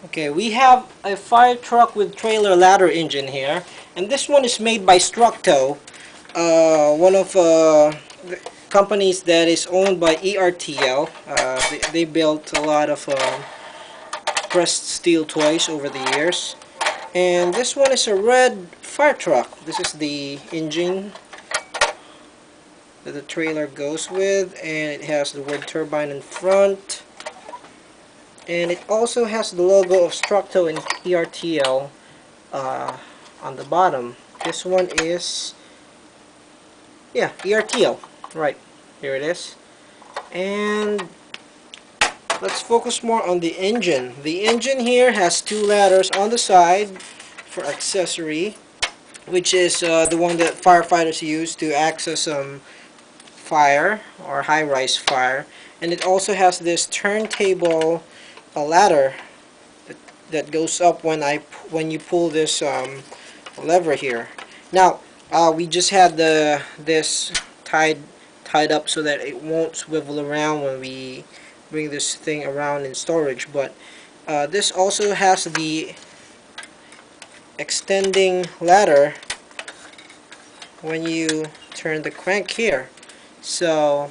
Okay, we have a fire truck with trailer ladder engine here, and this one is made by Structo, one of the companies that is owned by ERTL. They built a lot of pressed steel toys over the years, and this one is a red fire truck. This is the engine that the trailer goes with, and it has the word turbine in front. And it also has the logo of Structo and ERTL on the bottom. This one is, yeah, ERTL. Right, here it is. And let's focus more on the engine. The engine here has two ladders on the side for accessory, which is the one that firefighters use to access fire or high-rise fire. And it also has this turntable ladder that goes up when you pull this lever here. Now we just had this tied up so that it won't swivel around when we bring this thing around in storage, but this also has the extending ladder when you turn the crank here. So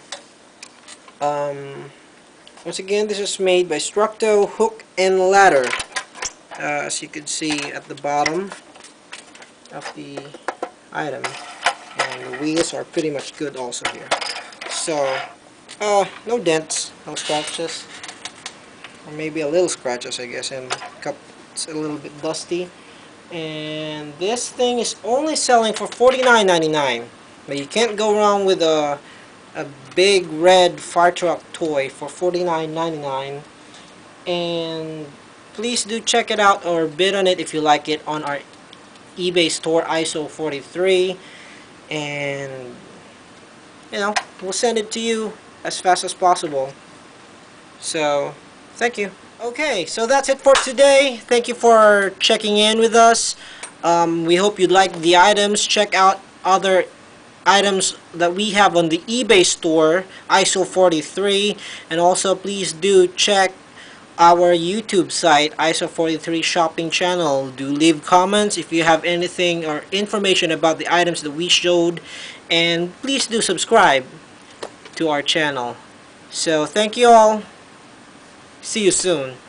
once again, this is made by Structo Hook and Ladder, as you can see at the bottom of the item, and the wheels are pretty much good also here. So no dents, no scratches, or maybe a little scratches, I guess, and it's a little bit dusty. And this thing is only selling for $49.99, but you can't go wrong with a big red fire truck toy for $49.99. And please do check it out or bid on it if you like it on our eBay store, ISO 43, and we'll send it to you as fast as possible. So thank you. Okay, so that's it for today. Thank you for checking in with us. We hope you liked the items. Check out other items that we have on the eBay store, ISO 43, and also please do check our YouTube site, ISO 43 shopping channel. Do leave comments if you have anything or information about the items that we showed, and please do subscribe to our channel. So thank you all. See you soon.